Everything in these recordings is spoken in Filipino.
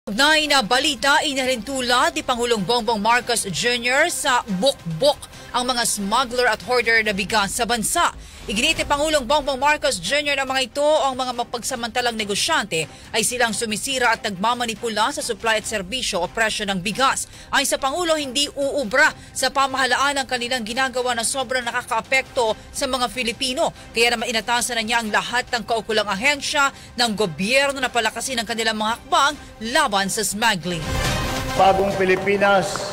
Ugnay na balita, inalintulad ni Pangulong Bongbong Marcos Jr. sa bukbok ang mga smuggler at hoarder na bigas sa bansa. Iginit ni Pangulong Bongbong Marcos Jr. na mga ito ang mga mapagsamantalang negosyante ay silang sumisira at nagmamanipula sa supply at serbisyo o presyo ng bigas. Ayon sa Pangulo, hindi uubra sa pamahalaan ang kanilang ginagawa na sobrang nakakaapekto sa mga Filipino. Kaya naman inatasan na niya ang lahat ng kaukulang ahensya ng gobyerno na palakasin ang kanilang mga hakbang laban sa smuggling. Bagong Pilipinas,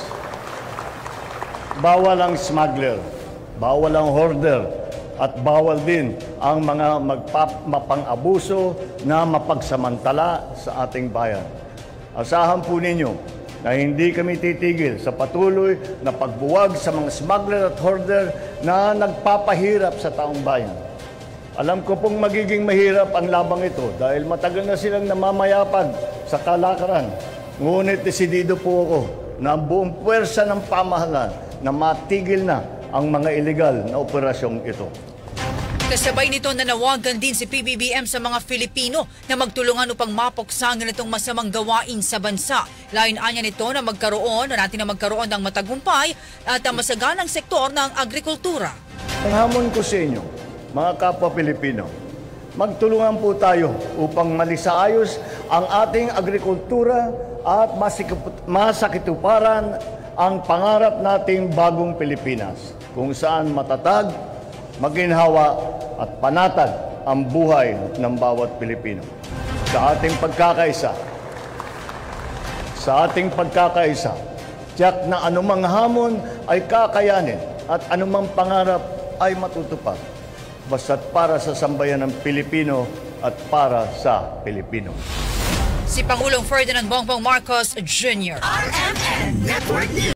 bawal ang smuggler, bawal ang hoarder, at bawal din ang mga mapang-abuso na mapagsamantala sa ating bayan. Asahan po ninyo na hindi kami titigil sa patuloy na pagbuwag sa mga smuggler at hoarder na nagpapahirap sa taong bayan. Alam ko pong magiging mahirap ang labang ito dahil matagal na silang namamayapag sa kalakaran. Ngunit desidido po ako na ang buong puwersa ng pamahalaan na matigil na ang mga iligal na operasyong ito. Kasabay nito nanawagan din si PBBM sa mga Filipino na magtulungan upang mapuksan nitong masamang gawain sa bansa. Layon-anya nito na magkaroon ng matagumpay at masaganang sektor ng agrikultura. Ang hamon ko sa inyo, mga kapwa Pilipino, magtulungan po tayo upang malisaayos ang ating agrikultura at masakituparan ang pangarap nating bagong Pilipinas, kung saan matatag, maginhawa at panatag ang buhay ng bawat Pilipino. Sa ating pagkakaisa, tiyak na anumang hamon ay kakayanin at anumang pangarap ay matutupad. Basta't para sa sambayan ng Pilipino at para sa Pilipino. Si Pangulong Ferdinand Bongbong Marcos Jr. RMN Network News.